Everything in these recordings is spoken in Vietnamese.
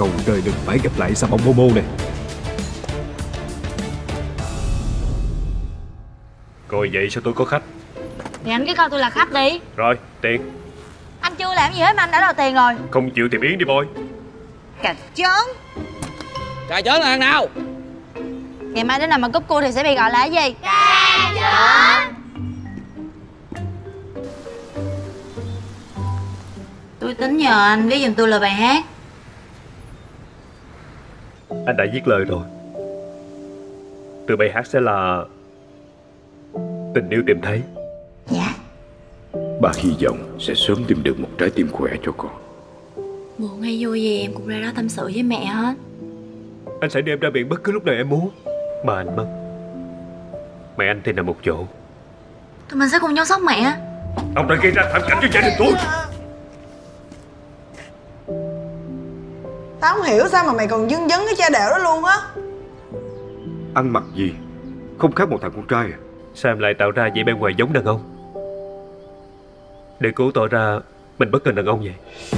cầu trời đừng phải gặp lại Sa Bông Momo này. Coi vậy sao tôi có khách? Thì anh cứ coi tôi là khách đi. Rồi, tiền. Anh chưa làm gì hết mà anh đã đòi tiền rồi. Không chịu thì biến đi boy. Cà chớn. Cà chớn là thằng nào? Ngày mai đứa nào mà cúp cua thì sẽ bị gọi là cái gì? Cà chớn. Tôi tính nhờ anh viết giùm tôi lời bài hát. Anh đã viết lời rồi. Từ bài hát sẽ là tình yêu tìm thấy. Dạ. Bà hy vọng sẽ sớm tìm được một trái tim khỏe cho con. Buồn hay vui gì em cũng ra đó tâm sự với mẹ hết. Anh sẽ đem ra biển bất cứ lúc nào em muốn. Mà anh mất, mẹ anh thì nằm một chỗ. Tụi mình sẽ cùng nhau sốc mẹ. Ông đã gây ra thảm cảnh cho gia đình tôi. Tao không hiểu sao mà mày còn dưng dấn cái cha đẻo đó luôn á. Ăn mặc gì không khác một thằng con trai à? Sao em lại tạo ra vẻ bên ngoài giống đàn ông, để cố tỏ ra mình bất cần đàn ông vậy?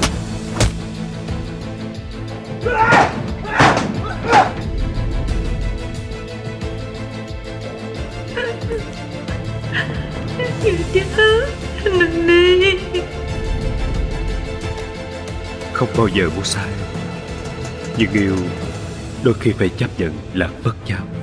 Đừng đi. Không bao giờ muốn sai, nhưng yêu đôi khi phải chấp nhận là bất chấp.